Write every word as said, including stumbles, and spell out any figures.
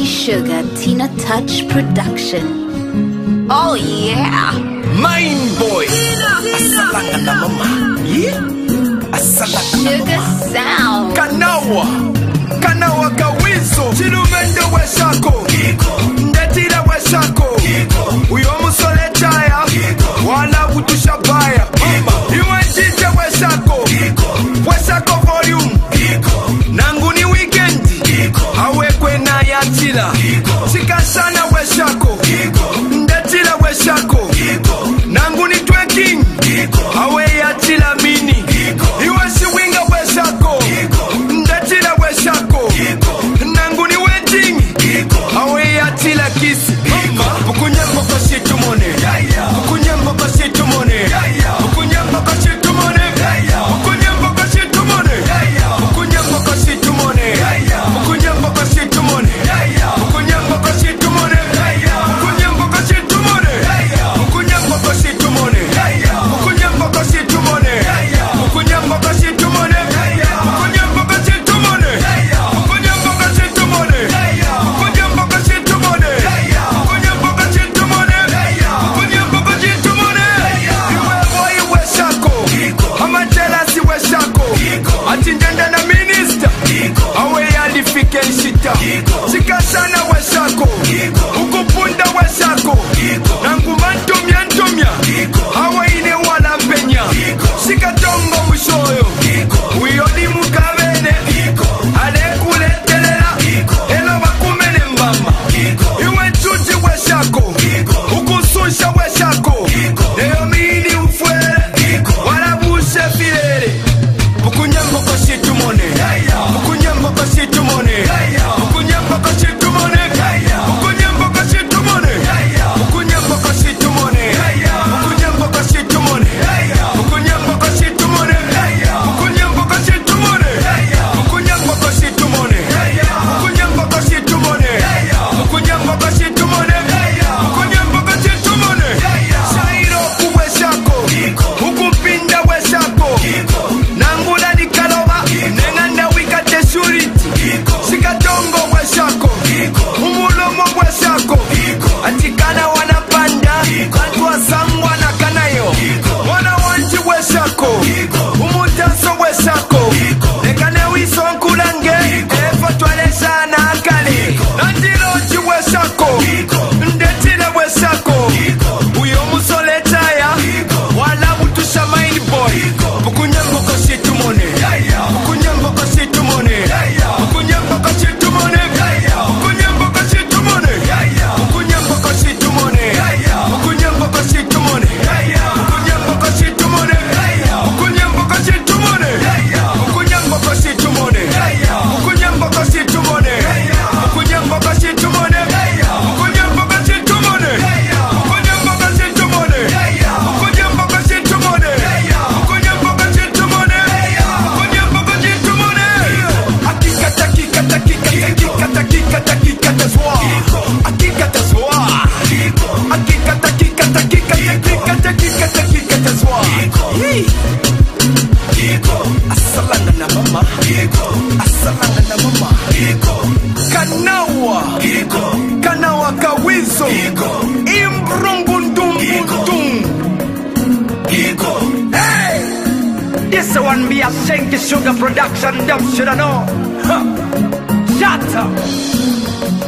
Sugar Tina Touch production. Oh yeah, Mind Boy. Asalanga na mama. Yeah. Asalanga na Sugar mama. Sound. Kanawa. Kanawa kawizo. Chilumendo we shako. Ndetira we shako. Uyo musole chaya. Wala utusha baya. Iwe jite we shako. We shako volume. Nanguni weekend. Awe kwe na ya chila. Chika sana we shako. Ndetira we shako. Nanguni twerking. Awe ya chila mini. Iwe shiwinga we shako. Ndetira we shako. Nanguni wedding. Awe ya chila kisi. Bukunyambo kwa shitu mone. Bukunyambo kwa shitu mone. Bukunyambo kwa shitu mone. Bukunyambo kwa shitu mone. Bukunyambo kwa shitu mone. Bukunyambo kwa shitu mone. Bukunyambo kwa shitu mone. Bukunyambo kwa shitu mone. Bukunyambo kwa shitu mone. Bukunyambo kwa shitu mone. Bukunyambo kwa shitu mone. Bukunyambo kwa shitu mone. Bukunyambo kwa shitu mone. Bukunyambo kwa shitu mone. Bukunyambo kwa shitu mone. Bukunyambo kwa shitu mone. Iwe boy we shako. Ama jealousy we shako. Atindenda na minister. Awe yalifike nshita. Chika sana we shako. Ukupunda we shako. Nanguma ntomya ntomya. Hawa ine wala penya. Shika tongo mushoyo. Uyoni mukabene. Ale kule telela. Elo bakumene mbamba. Iwe chuchi we shako. Ukususha we shako. Leo mini ufwele. Wala bushe filele. Bukunyambo kwa shitu mone. Bukunyambo kwa shitu mone. Bukunyambo kwa shitu mone. Bukunyambo kwa shitu mone. Bukunyambo kwa shitu mone. Bukunyambo kwa shitu mone. Bukunyambo kwa shitu mone. Bukunyambo kwa shitu mone. Bukunyambo kwa shitu mone. Bukunyambo kwa shitu mone. Bukunyambo kwa shitu mone. Bukunyambo kwa shitu mone. Shairo kuwe shako. Ukupinda we shako. Nangula ni kaloba. Nenganda wikate shuriti. Shikatongo we shako. Umulomo we shako. Atikana wanapanda. Watu wa sangwa na kanayo. Wana wanji we shako. Umutaso we shako. Nekane wiso nkulange. Efo twale sana akali. Nandiloji we shako. Ndetile we shako. Uyo musole chaya. Wala utusha mind boy. Bukunyambo kwa shitu mone. Bukunyambo kwa shitu mone. Bukunyambo kwa shitu mone. Bukunyambo kwa shitu mone. Bukunyambo kwa shitu mone. Bukunyambo kwa shitu mone. Bukunyambo kwa shitu mone. Bukunyambo kwa shitu mone. Bukunyambo kwa shitu mone. Bukunyambo kwa shitu mone. Bukunyambo kwa shitu mone. Bukunyambo kwa shitu mone. Bukunyambo kwa shitu mone. Bukunyambo kwa shitu mone. Bukunyambo kwa shitu mone. Bukunyambo kwa shitu mone. Akika takika takika takika takika takika tazwa. Akika tazwa. Akika takika takika takika takika takika tazwa. Asalanga na mama. Asalanga na mama. Kanawa. Kanawa kawizo. Imbrungundum. Hey! This one be a Shanky Sugar production, dumb should I know. Huh. Shut up.